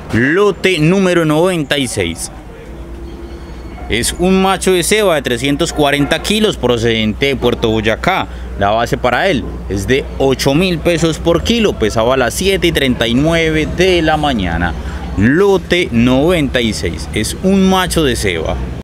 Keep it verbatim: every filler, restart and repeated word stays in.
Lote número noventa y seis. Es un macho de ceba de trescientos cuarenta kilos procedente de Puerto Boyacá. La base para él es de ocho mil pesos por kilo. Pesaba a las siete y treinta y nueve de la mañana. Lote noventa y seis. Es un macho de ceba.